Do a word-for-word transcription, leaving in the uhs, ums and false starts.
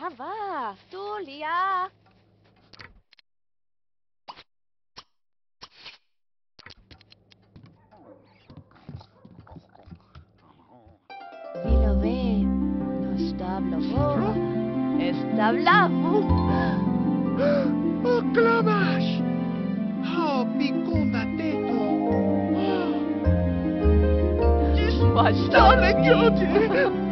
Ça va, Tulia. Vilové, no está blavo, está blavo. Oh, Klamash! Oh, Picunda Teto! Dis was Darling Cutie!